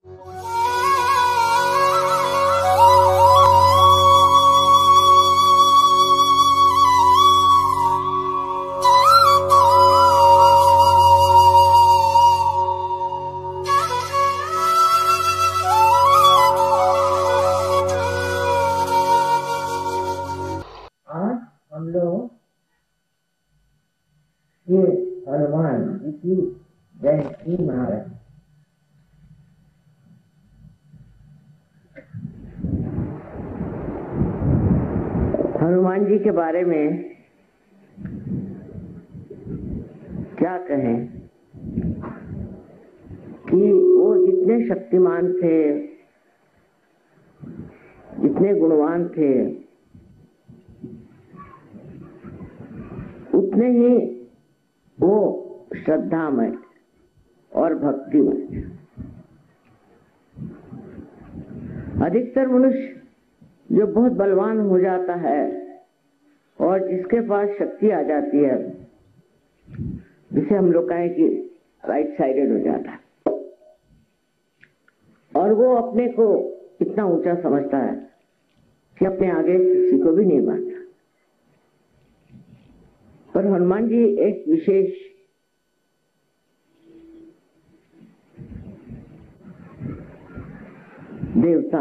ये हनुमान जी की जयंती मना रहे हैं। हनुमान जी के बारे में क्या कहें कि वो जितने शक्तिमान थे, जितने गुणवान थे, उतने ही वो श्रद्धामय और भक्तिमय थे। अधिकतर मनुष्य जो बहुत बलवान हो जाता है और जिसके पास शक्ति आ जाती है, जिसे हम लोग कहें कि राइट साइडेड हो जाता है, और वो अपने को इतना ऊंचा समझता है कि अपने आगे किसी को भी नहीं मानता। पर हनुमान जी एक विशेष देवता,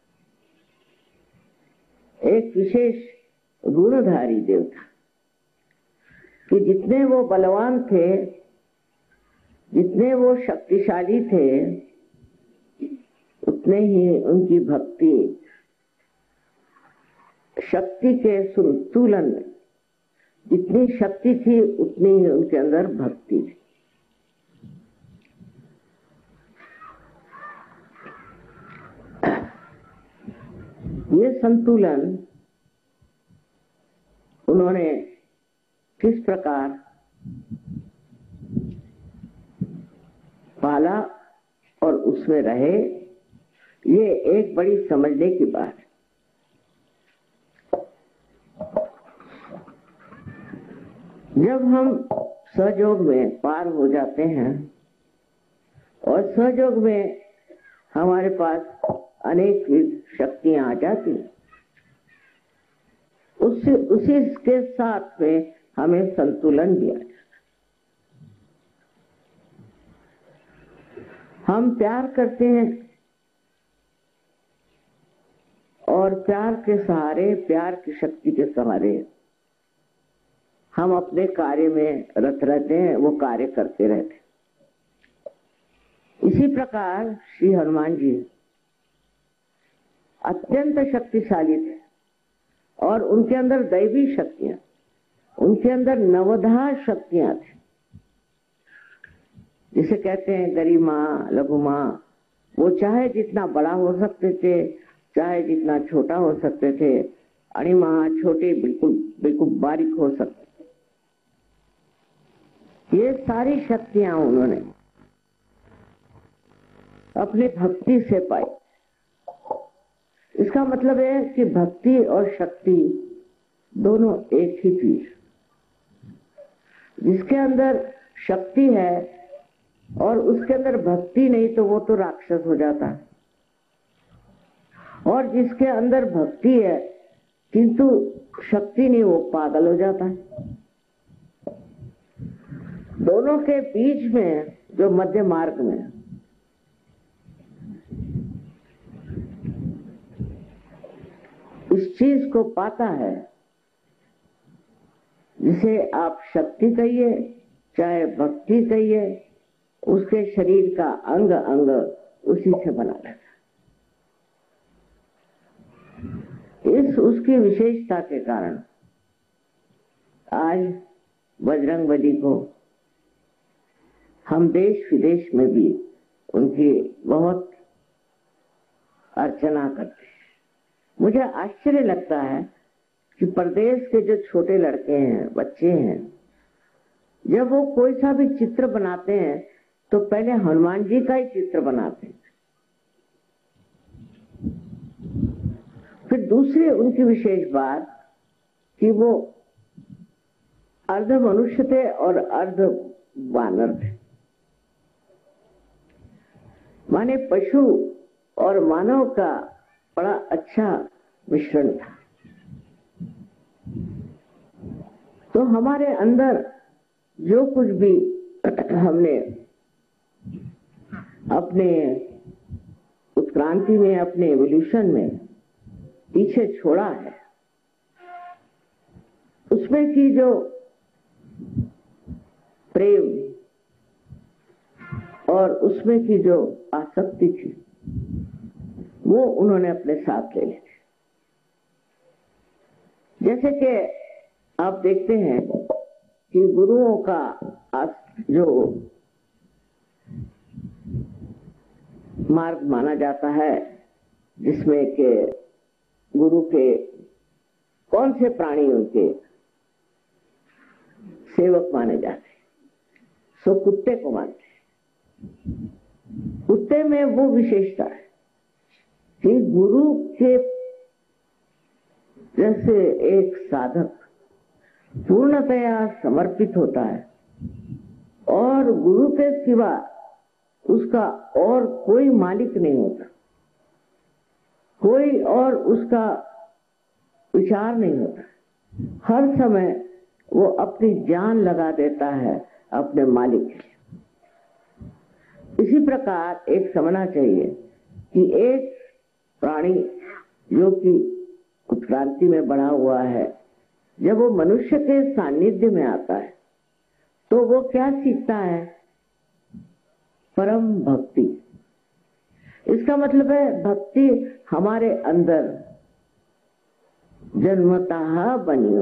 एक विशेष गुणधारी देवता, कि जितने वो बलवान थे, जितने वो शक्तिशाली थे, उतने ही उनकी भक्ति, शक्ति के संतुलन में जितनी शक्ति थी उतनी ही उनके अंदर भक्ति थी। ये संतुलन उन्होंने किस प्रकार पाला और उसमें रहे, ये एक बड़ी समझने की बात है। जब हम सहयोग में पार हो जाते हैं और सहयोग में हमारे पास अनेक शक्तियां आ जाती, उसी के साथ में हमें संतुलन भी आ जाता। हम प्यार करते हैं और प्यार के सहारे, प्यार की शक्ति के सहारे हम अपने कार्य में रत रहते हैं, वो कार्य करते रहते हैं। इसी प्रकार श्री हनुमान जी अत्यंत शक्तिशाली थे और उनके अंदर दैवी शक्तियां, उनके अंदर नवधा शक्तियां थी, जिसे कहते हैं गरिमा, लघुमा। वो चाहे जितना बड़ा हो सकते थे, चाहे जितना छोटा हो सकते थे, अणिमा, छोटे, बिल्कुल बिल्कुल बारीक हो सकते। ये सारी शक्तियां उन्होंने अपनी भक्ति से पाई। इसका मतलब है कि भक्ति और शक्ति दोनों एक ही चीज। जिसके अंदर शक्ति है और उसके अंदर भक्ति नहीं, तो वो तो राक्षस हो जाता है, और जिसके अंदर भक्ति है किंतु शक्ति नहीं, वो पागल हो जाता है। दोनों के बीच में जो मध्य मार्ग में इस चीज को पाता है, जिसे आप शक्ति कहिए चाहे भक्ति कहिए, उसके शरीर का अंग अंग उसी से बना रहता है। इस उसकी विशेषता के कारण आज बजरंगबली को हम देश विदेश में भी उनकी बहुत अर्चना करते हैं। मुझे आश्चर्य लगता है कि प्रदेश के जो छोटे लड़के हैं, बच्चे हैं, जब वो कोई सा भी चित्र बनाते हैं तो पहले हनुमान जी का ही चित्र बनाते हैं। फिर दूसरी उनकी विशेष बात कि वो अर्ध मनुष्य थे और अर्ध वानर थे। माने पशु और मानव का बड़ा अच्छा मिश्रण था। तो हमारे अंदर जो कुछ भी हमने अपने उत्क्रांति में, अपने एवोल्यूशन में पीछे छोड़ा है, उसमें की जो प्रेम और उसमें की जो आसक्ति थी, वो उन्होंने अपने साथ ले ली। जैसे कि आप देखते हैं कि गुरुओं का जो मार्ग माना जाता है, जिसमें के गुरु के कौन से प्राणी उनके सेवक माने जाते हैं, सो कुत्ते को मानते हैं। कुत्ते में वो विशेषता है कि गुरु के जैसे एक साधक पूर्णतया समर्पित होता है और गुरु के सिवा उसका और कोई मालिक नहीं होता, कोई और उसका विचार नहीं होता। हर समय वो अपनी जान लगा देता है अपने मालिक के लिए। इसी प्रकार एक समझना चाहिए कि एक प्राणी जो कि उत्क्रांति में बढ़ा हुआ है, जब वो मनुष्य के सानिध्य में आता है तो वो क्या सीखता है? परम भक्ति। इसका मतलब है भक्ति हमारे अंदर जन्मतः बनी हो,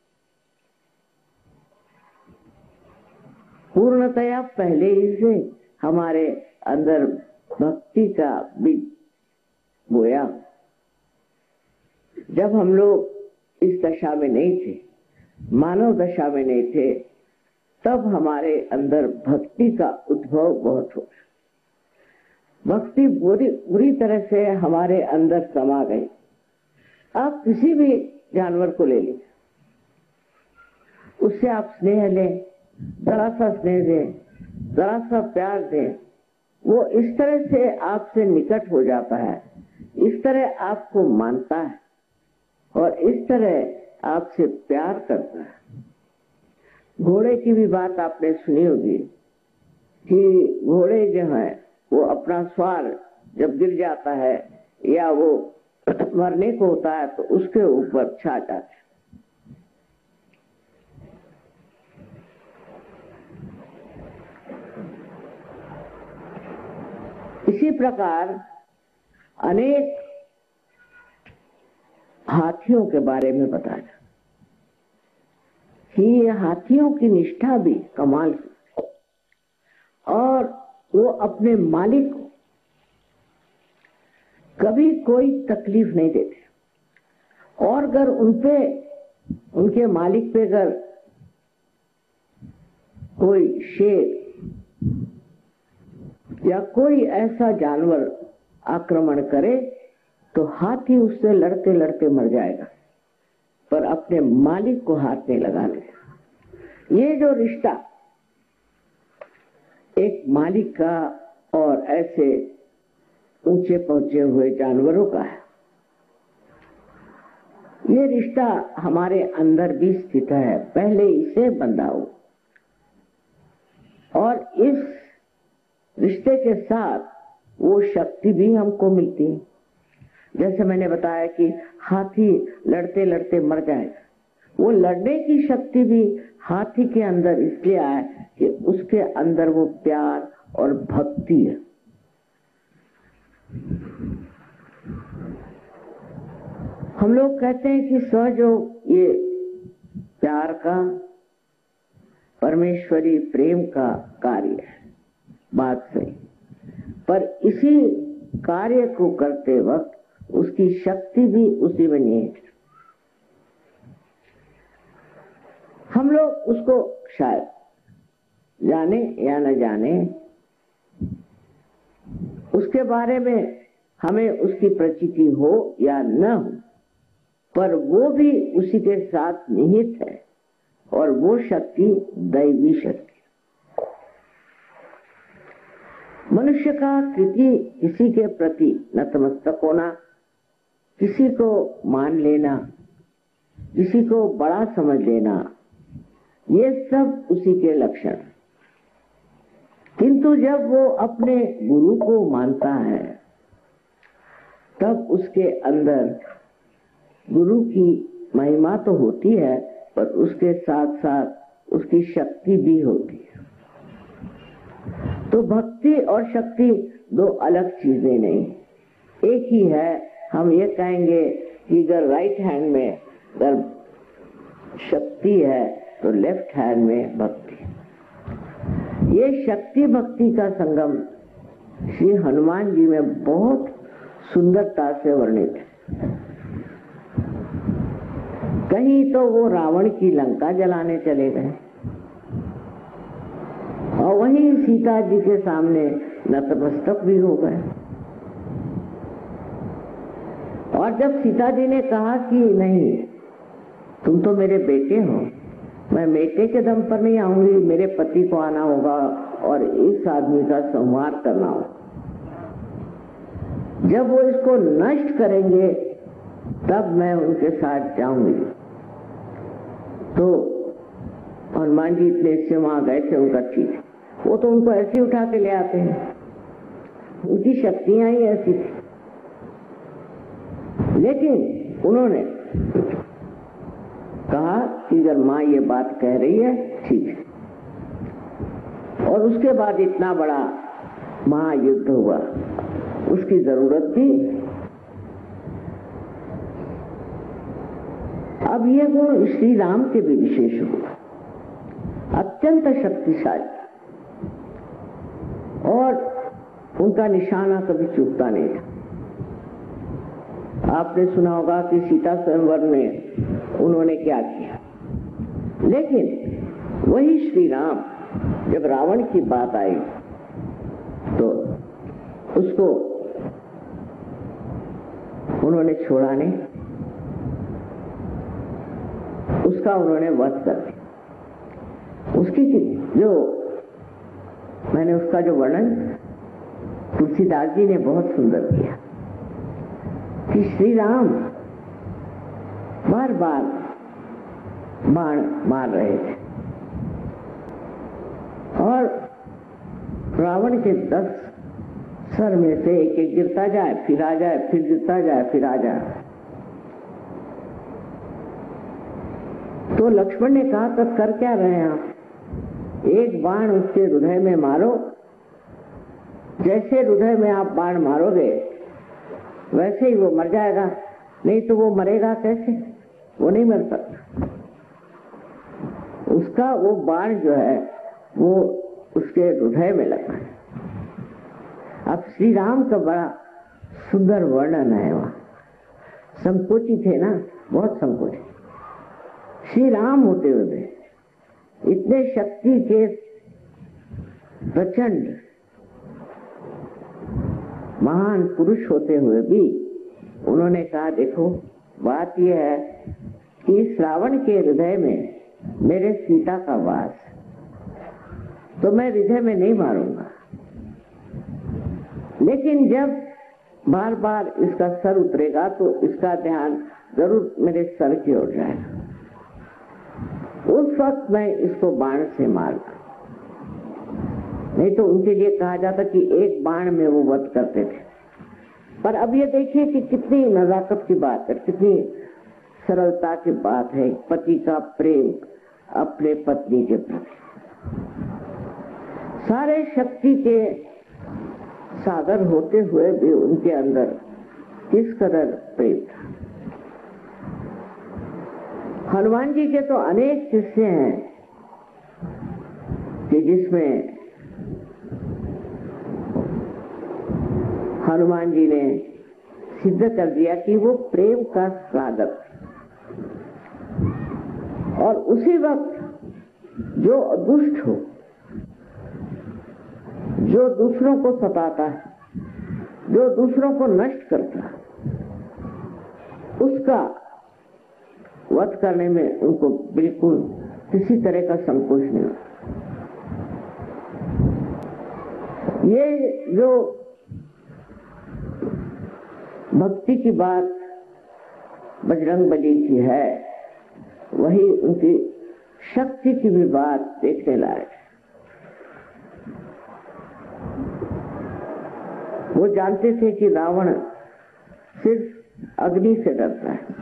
पूर्णतया पहले ही से हमारे अंदर भक्ति का बीज बोया। जब हम लोग इस दशा में नहीं थे, मानव दशा में नहीं थे, तब हमारे अंदर भक्ति का उद्भव बहुत हो। भक्ति बुरी तरह से हमारे अंदर समा गई। आप किसी भी जानवर को ले लीजिए, उससे आप स्नेह लें, जरा सा स्नेह दें, जरा सा प्यार दें, वो इस तरह से आपसे निकट हो जाता है, इस तरह आपको मानता है और इस तरह आपसे प्यार करता है। घोड़े की भी बात आपने सुनी होगी कि घोड़े जो है वो अपना सवार जब गिर जाता है या वो मरने को होता है तो उसके ऊपर छा जाता है। इसी प्रकार अनेक हाथियों के बारे में बताया कि ये हाथियों की निष्ठा भी कमाल की, और वो अपने मालिक को कभी कोई तकलीफ नहीं देते। और अगर उनपे, उनके मालिक पे अगर कोई शेर या कोई ऐसा जानवर आक्रमण करे तो हाथी उससे लड़ते लड़ते मर जाएगा, पर अपने मालिक को हाथ नहीं लगाने। ये जो रिश्ता एक मालिक का और ऐसे ऊंचे पहुंचे हुए जानवरों का है, ये रिश्ता हमारे अंदर भी स्थित है, पहले इसे बंधा हो। और इस रिश्ते के साथ वो शक्ति भी हमको मिलती है। जैसे मैंने बताया कि हाथी लड़ते लड़ते मर जाएगा, वो लड़ने की शक्ति भी हाथी के अंदर इसलिए आए कि उसके अंदर वो प्यार और भक्ति है। हम लोग कहते हैं कि सहयोग ये प्यार का, परमेश्वरी प्रेम का कार्य है, बात सही, पर इसी कार्य को करते वक्त उसकी शक्ति भी उसी में निहित है। हम लोग उसको शायद जाने या न जाने, उसके बारे में हमें उसकी प्रचिति हो या न हो, पर वो भी उसी के साथ निहित है और वो शक्ति दैवी शक्ति। मनुष्य का किसी के प्रति नतमस्तक होना, किसी को मान लेना, किसी को बड़ा समझ लेना, ये सब उसी के लक्षण। किंतु जब वो अपने गुरु को मानता है तब उसके अंदर गुरु की महिमा तो होती है, पर उसके साथ साथ उसकी शक्ति भी होती है। तो भक्ति और शक्ति दो अलग चीजें नहीं, एक ही है। हम ये कहेंगे कि अगर राइट हैंड में अगर शक्ति है तो लेफ्ट हैंड में भक्ति। ये शक्ति भक्ति का संगम श्री हनुमान जी में बहुत सुंदरता से वर्णित है। कहीं तो वो रावण की लंका जलाने चले गए और वहीं सीता जी के सामने नतमस्तक भी हो गए। और जब सीता जी ने कहा कि नहीं, तुम तो मेरे बेटे हो, मैं बेटे के दम पर नहीं आऊंगी, मेरे पति को आना होगा और इस आदमी का संहार करना होगा। जब वो इसको नष्ट करेंगे तब मैं उनके साथ जाऊंगी। तो हनुमान जी इतने से वहां गए थे, उनका ठीक, वो तो उनको ऐसे उठा के ले आते हैं, उनकी शक्तियां ही ऐसी थी। लेकिन उन्होंने कहा कि अगर माँ ये बात कह रही है ठीक है। और उसके बाद इतना बड़ा महायुद्ध हुआ, उसकी जरूरत थी। अब ये गुण श्री राम के भी विशेष हुआ, अत्यंत शक्तिशाली, और उनका निशाना कभी चूकता नहीं था। आपने सुना होगा कि सीता स्वयंवर में उन्होंने क्या किया। लेकिन वही श्री राम जब रावण की बात आई तो उसको उन्होंने छोड़ा नहीं, उसका उन्होंने वध कर दिया। उसकी जो मैंने उसका जो वर्णन तुलसीदास जी ने बहुत सुंदर किया कि श्री राम बार बार बाण मार रहे थे और रावण के 10 सर में से एक एक गिरता जाए, फिर आ जाए, फिर गिरता जाए, फिर आ जाए। तो लक्ष्मण ने कहा, तब कर क्या रहे हैं आप? एक बाण उसके हृदय में मारो, जैसे हृदय में आप बाण मारोगे वैसे ही वो मर जाएगा, नहीं तो वो मरेगा कैसे? वो नहीं मर सकता। उसका वो बाण जो है वो उसके हृदय में लगा है। अब श्री राम का बड़ा सुंदर वर्णन है वहां। संकोची थे ना, बहुत संकोची। श्री राम होते हुए इतने शक्ति के प्रचंड महान पुरुष होते हुए भी उन्होंने कहा, देखो बात यह है कि इस रावण के हृदय में मेरे सीता का वास, तो मैं हृदय में नहीं मारूंगा। लेकिन जब बार बार इसका सर उतरेगा तो इसका ध्यान जरूर मेरे सर की ओर जाएगा, उस वक्त मैं इसको बाण से मारूंगा। नहीं तो उनके लिए कहा जाता कि एक बाण में वो वध करते थे। पर अब ये देखिए कि कितनी नजाकत की बात है, कितनी सरलता की बात है, पति का प्रेम अपने पत्नी के प्रति। सारे शक्ति के सागर होते हुए भी उनके अंदर किस कदर प्रेम था। हनुमान जी के तो अनेक किस्से हैं कि जिसमें हनुमान जी ने सिद्ध कर दिया कि वो प्रेम का सागर। और उसी वक्त जो दुष्ट हो, जो दूसरों को सताता है, जो दूसरों को नष्ट करता है, उसका वध करने में उनको बिल्कुल किसी तरह का संकोच नहीं होता। ये जो भक्ति की बात बजरंगबली की है, वही उनकी शक्ति की भी बात देखने लायक है। वो जानते थे कि रावण सिर्फ अग्नि से डरता है,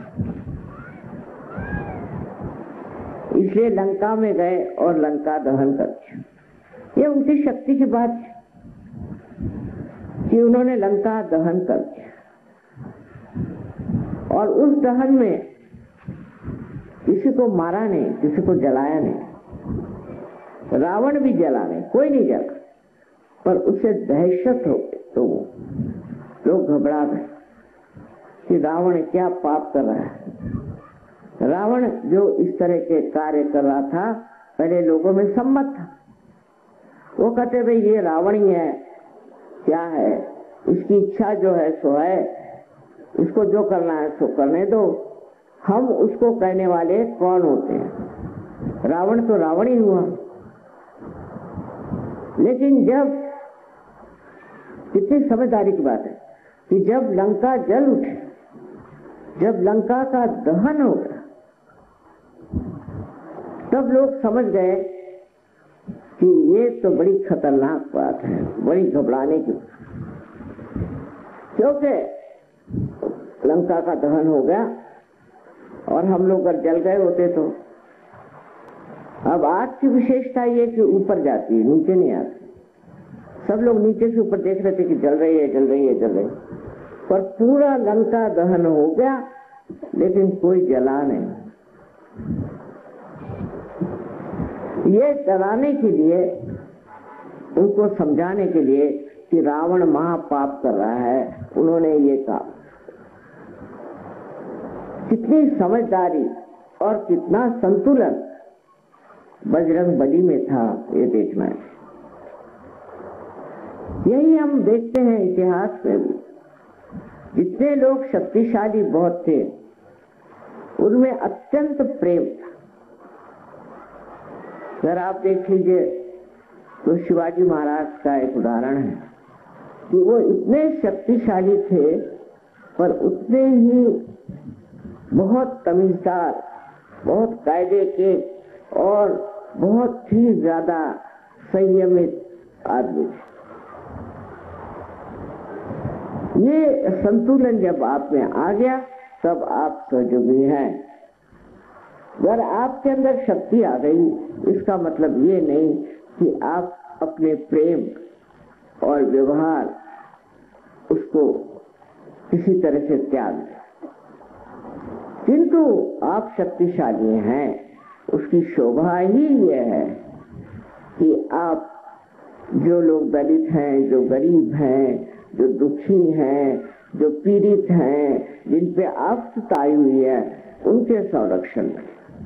इसलिए लंका में गए और लंका दहन कर दिया। ये उनकी शक्ति की बात है कि उन्होंने लंका दहन कर दिया, और उस दहन में किसी को मारा नहीं, किसी को जलाया नहीं। रावण भी जला नहीं, कोई नहीं जला, पर उसे दहशत हो गई तो लोग घबरा गए कि रावण क्या पाप कर रहा है। रावण जो इस तरह के कार्य कर रहा था, पहले लोगों में सम्मत था। वो कहते भाई ये रावण ही है, क्या है, इसकी इच्छा जो है सो है, इसको जो करना है सो करने दो, हम उसको कहने वाले कौन होते हैं, रावण तो रावण ही हुआ। लेकिन जब, कितनी समझदारी की बात है कि जब लंका जल उठे, जब लंका का दहन हो गया, तब लोग समझ गए कि ये तो बड़ी खतरनाक बात है, बड़ी घबराने की, क्योंकि लंका का दहन हो गया और हम लोग अगर जल गए होते तो। अब आग की विशेषता ये कि ऊपर जाती है, नीचे नहीं आती। सब लोग नीचे से ऊपर देख रहे थे कि जल रही है, जल रही है, जल रही है, पर पूरा लंका दहन हो गया लेकिन कोई जला नहीं। ये डराने के लिए, उनको समझाने के लिए कि रावण महापाप कर रहा है, उन्होंने ये कहा। कितनी समझदारी और कितना संतुलन बजरंगबली में था, ये देखना है। यही हम देखते हैं इतिहास में भी, जितने लोग शक्तिशाली बहुत थे, उनमें अत्यंत प्रेम था। अगर आप देख लीजिए तो शिवाजी महाराज का एक उदाहरण है कि वो इतने शक्तिशाली थे, पर उतने ही बहुत तमीज़दार, बहुत कायदे के और बहुत ही ज्यादा संयमित आदमी थे। ये संतुलन जब आप में आ गया, तब आप सहयोगी हैं। अगर आपके अंदर शक्ति आ गई, इसका मतलब ये नहीं कि आप अपने प्रेम और व्यवहार उसको किसी तरह से त्याग दें, किंतु आप शक्तिशाली हैं। उसकी शोभा ही ये है कि आप, जो लोग दलित हैं, जो गरीब हैं, जो दुखी हैं, जो पीड़ित हैं, जिन पे आफत आई हुई है, उनके संरक्षण में,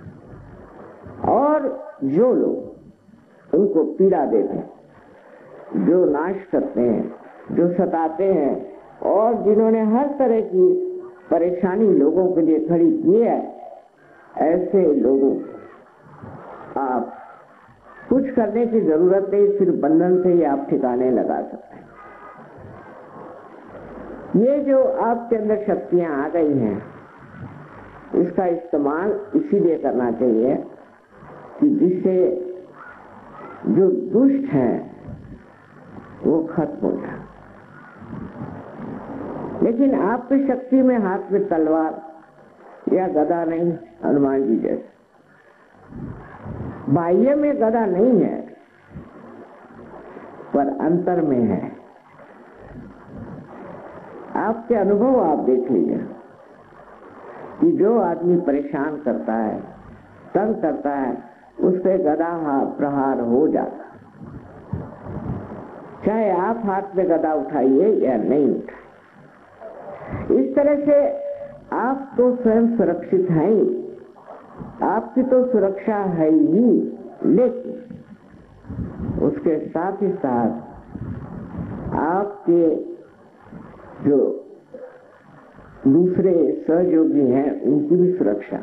और जो लोग उनको पीड़ा देते हैं, जो नाश करते हैं, जो सताते हैं, और जिन्होंने हर तरह की परेशानी लोगों के लिए खड़ी की है, ऐसे लोगों आप कुछ करने की जरूरत नहीं, सिर्फ बंधन से ही आप ठिकाने लगा सकते हैं। ये जो आपके अंदर शक्तियां आ गई हैं, इसका इस्तेमाल इसीलिए करना चाहिए कि जिससे जो दुष्ट हैं वो खत्म हो जाए। लेकिन आपकी शक्ति में हाथ में तलवार या गदा नहीं, हनुमान जी जैसे बाह्य में गदा नहीं है, पर अंतर में है। आपके अनुभव आप देख लीजिए कि जो आदमी परेशान करता है, तंग करता है, उस पे गदा प्रहार हो जाता, चाहे आप हाथ में गदा उठाइए या नहीं उठाइए। इस तरह से आप तो स्वयं सुरक्षित हैं ही, आपकी तो सुरक्षा है ही, लेकिन उसके साथ ही साथ आपके जो दूसरे सहयोगी हैं, उनकी भी सुरक्षा।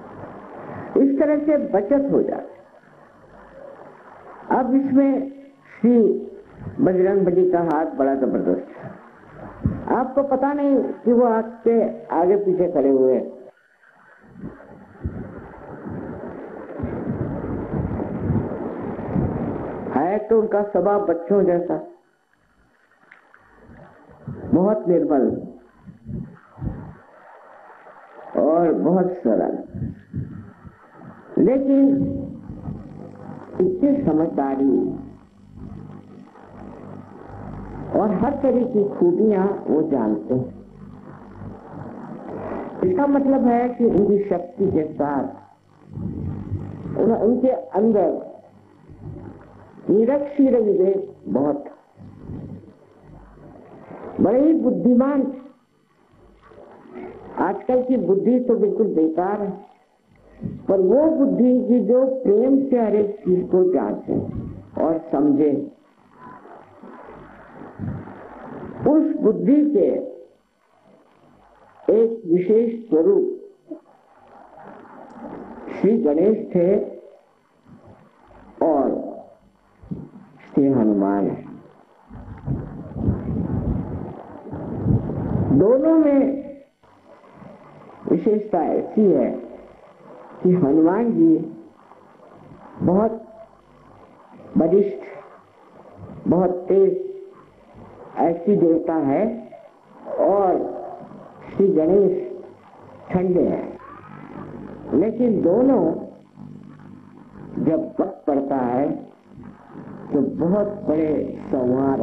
इस तरह से बचत हो जाती। अब इसमें श्री बजरंगबली का हाथ बड़ा जबरदस्त है। आपको पता नहीं कि वो आपके आगे पीछे खड़े हुए हैं। है तो उनका स्वभाव बच्चों जैसा, बहुत निर्मल और बहुत सरल, लेकिन इसकी समझदारी और हर तरह की खूबियां वो जानते हैं। इसका मतलब है कि उनकी शक्ति के साथ उनके अंदर निरक्षीर विवेक बहुत, बड़े ही बुद्धिमान। आजकल की बुद्धि तो बिल्कुल बेकार है, पर वो बुद्धि की जो प्रेम से हर एक चीज को जांचे और समझे, उस बुद्धि के एक विशेष स्वरूप श्री गणेश थे और श्री हनुमान है। दोनों में विशेषता ऐसी है कि हनुमान जी बहुत बलिष्ठ, बहुत तेज ऐसी देवता है और श्री गणेश ठंडे हैं। लेकिन दोनों जब वक्त पड़ता है तो बहुत बड़े संहार,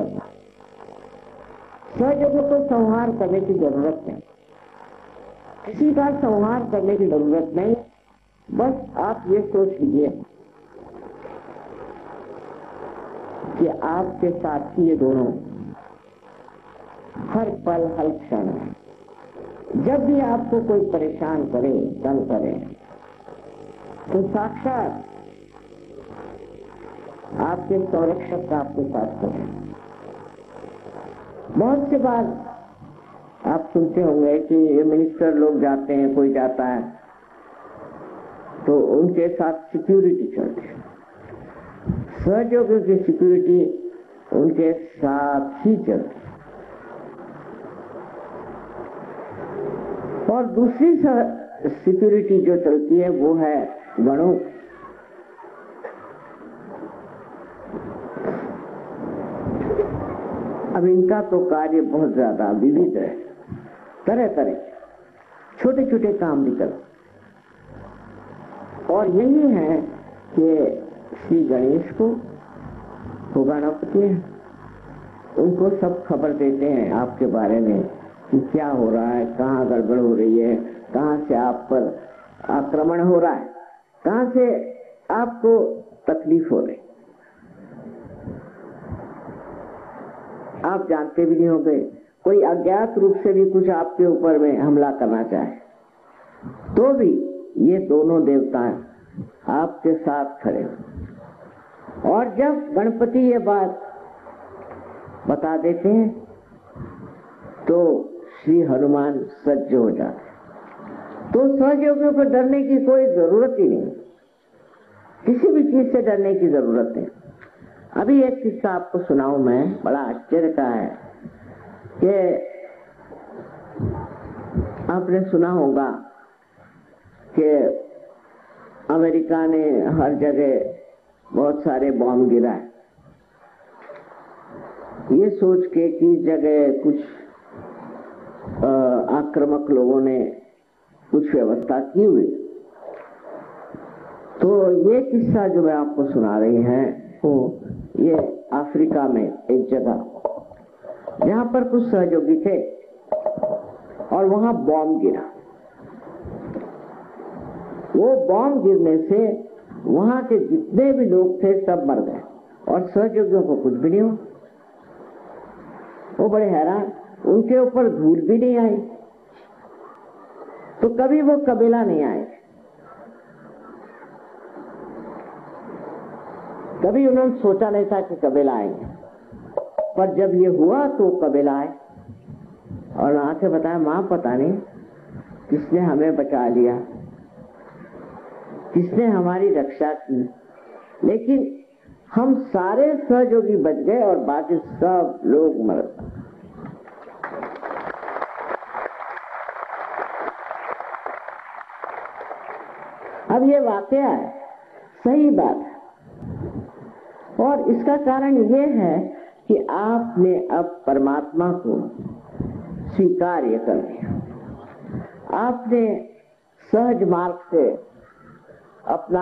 सहजों को संहार करने की जरूरत नहीं, किसी का संहार करने की जरूरत नहीं। बस आप ये सोच लीजिए कि आपके साथ ही ये दोनों हर पल हर क्षण, जब भी आपको कोई परेशान करे, तंग करे, तो साक्षात आपके संरक्षक का आपके साथ करे। बहुत से बार आप सुनते होंगे कि ये मिनिस्टर लोग जाते हैं, कोई जाता है तो उनके साथ सिक्योरिटी चलती है। सहयोगियों की सिक्योरिटी उनके साथ ही चलती है। और दूसरी सिक्योरिटी जो चलती है वो है गणों। अब इनका तो कार्य बहुत ज्यादा विविध है, तरह तरह छोटे छोटे काम भी करते, और यही है कि श्री गणेश को वो गणपति है, उनको सब खबर देते हैं आपके बारे में कि क्या हो रहा है, कहाँ गड़बड़ हो रही है, कहाँ से आप पर आक्रमण हो रहा है, कहाँ से आपको तकलीफ हो रही। आप जानते भी नहीं होंगे, कोई अज्ञात रूप से भी कुछ आपके ऊपर में हमला करना चाहे तो भी ये दोनों देवताएं आपके साथ खड़े हो। और जब गणपति ये बात बता देते हैं तो श्री हनुमान सज्ज हो जाते, तो सहयोगियों को डरने की कोई जरूरत ही नहीं, किसी भी चीज से डरने की जरूरत नहीं। अभी एक किस्सा आपको सुनाऊं मैं, बड़ा आश्चर्य का है कि आपने सुना होगा कि अमेरिका ने हर जगह बहुत सारे बॉम्ब गिराए, ये सोच के कि जगह कुछ आक्रामक लोगों ने कुछ व्यवस्था की हुई। तो ये किस्सा जो मैं आपको सुना रही हैं वो ये अफ्रीका में एक जगह जहां पर कुछ सहयोगी थे और वहां बॉम्ब गिरा। वो बॉम्ब गिरने से वहां के जितने भी लोग थे सब मर गए और सहयोगियों को कुछ भी नहीं हुआ। वो बड़े हैरान, उनके ऊपर धूल भी नहीं आई, तो कभी वो कबीला नहीं आए, कभी उन्होंने सोचा नहीं था कि कबीला आएंगे, पर जब ये हुआ तो कबीला आए और आके बताया मां पता नहीं किसने हमें बचा लिया, किसने हमारी रक्षा की। लेकिन हम सारे सहयोगी बच गए और बाकी सब लोग मर गए। अब ये वाकया है, सही बात है, और इसका कारण ये है कि आपने अब परमात्मा को स्वीकार्य कर लिया। आपने सहज मार्ग से अपना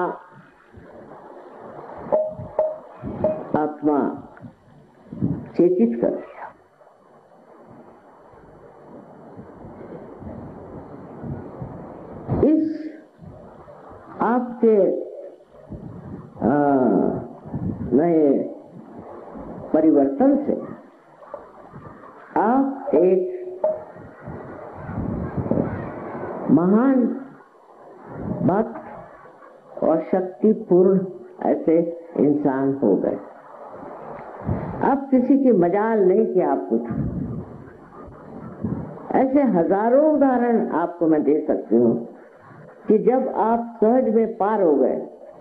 आत्मा चेतित कर लिया। इस आपके नए परिवर्तन से आप एक महान भक्त और शक्तिपूर्ण ऐसे इंसान हो गए। अब किसी की मजाल नहीं कि आप कुछ, ऐसे हजारों उदाहरण आपको मैं दे सकती हूँ कि जब आप सहज में पार हो गए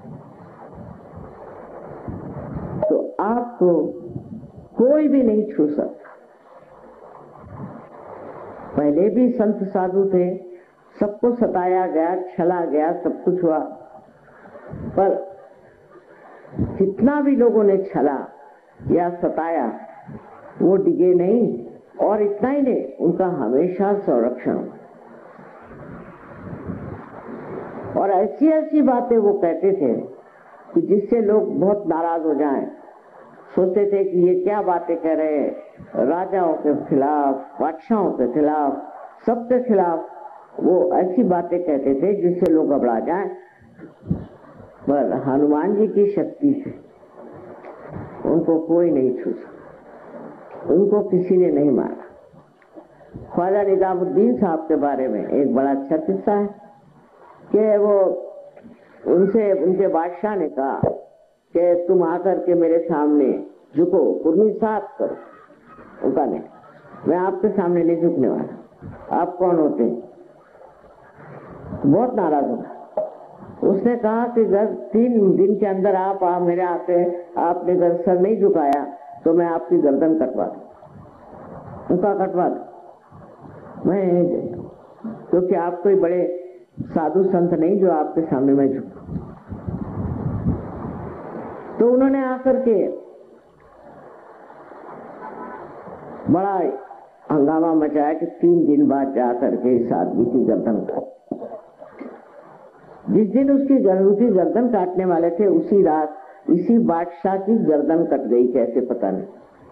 तो आपको कोई भी नहीं छू सकता। पहले भी संत साधु थे, सबको सताया गया, छला गया, सब कुछ हुआ, पर जितना भी लोगों ने छला या सताया वो डिगे नहीं, और इतना ही नहीं, उनका हमेशा संरक्षण। और ऐसी ऐसी बातें वो कहते थे कि जिससे लोग बहुत नाराज हो जाएं। सोचते थे कि ये क्या बातें कह रहे हैं, राजाओं के खिलाफ, बादशाहों के खिलाफ, सबके खिलाफ वो ऐसी बातें कहते थे जिससे लोग घबरा जाएं। पर हनुमान जी की शक्ति से उनको कोई नहीं छू सका, उनको किसी ने नहीं मारा। ख्वाजा निजामुद्दीन साहब के बारे में एक बड़ा अच्छा किस्सा है कि वो उनसे उनके बादशाह ने कहा कि तुम आकर के मेरे सामने झुको, कुर्मी साफ करो। उनका नहीं, मैं आपके सामने नहीं झुकने वाला, आप कौन होते हैं? बहुत नाराज हुआ। उसने कहा कि अगर 3 दिन के अंदर आप मेरे आके आपने अगर सर नहीं झुकाया तो मैं आपकी गर्दन कटवा दूं। उनका कटवा दूं मैं, क्योंकि आप कोई बड़े साधु संत नहीं जो आपके सामने मैं झुकूं। तो उन्होंने आकर के बड़ा हंगामा मचाया कि 3 दिन बाद जाकर के इस आदमी की गर्दन काट। जिस दिन उसकी गर्दन काटने वाले थे उसी रात इसी बादशाह की गर्दन कट गई, कैसे पता नहीं।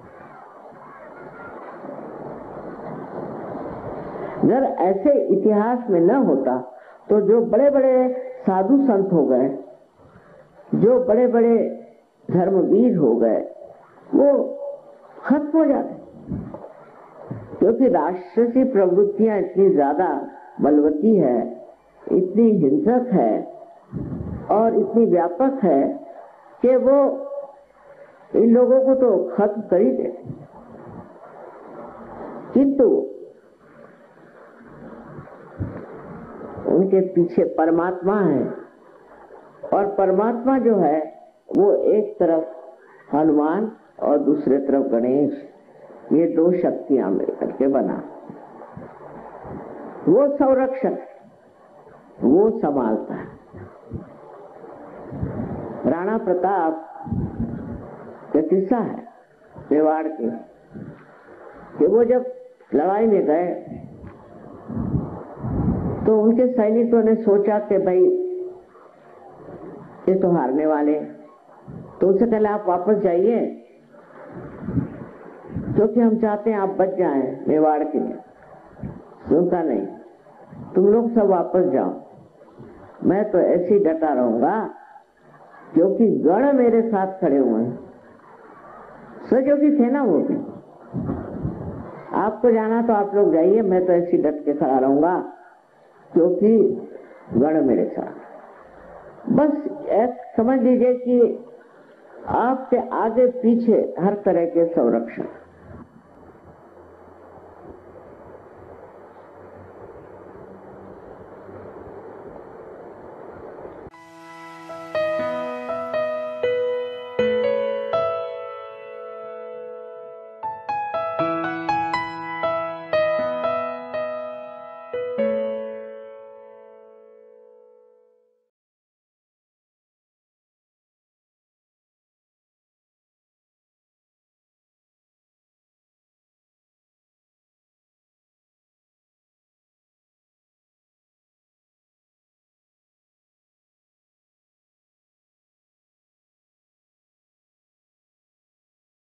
अगर ऐसे इतिहास में न होता तो जो बड़े बड़े साधु संत हो गए, जो बड़े बड़े धर्मवीर हो गए, वो खत्म हो जाते, क्योंकि राष्ट्रीय प्रवृत्तियां इतनी ज्यादा बलवती है, इतनी हिंसक है और इतनी व्यापक है कि वो इन लोगों को तो खत्म कर ही देते। किंतु उनके पीछे परमात्मा है, और परमात्मा जो है वो एक तरफ हनुमान और दूसरे तरफ गणेश, ये 2 शक्तियां मिलकर के बना। वो संरक्षक, वो संभालता है। राणा प्रताप का किस्सा है मेवाड़ के, कि वो जब लड़ाई में गए तो उनके सैनिकों ने सोचा कि भाई ये तो हारने वाले, तो उनसे पहले आप वापस जाइए, क्योंकि हम चाहते हैं आप बच जाएं मेवाड़ के लिए। उनका नहीं, तुम लोग सब वापस जाओ, मैं तो ऐसे ही डटा रहूंगा क्योंकि गण मेरे साथ खड़े हुए हैं। सहयोगी थे ना वो भी, आपको जाना तो आप लोग जाइए, मैं तो ऐसे ही डट के खड़ा रहूंगा क्योंकि गण मेरे साथ। बस एक समझ लीजिए कि आपके आगे पीछे हर तरह के संरक्षण।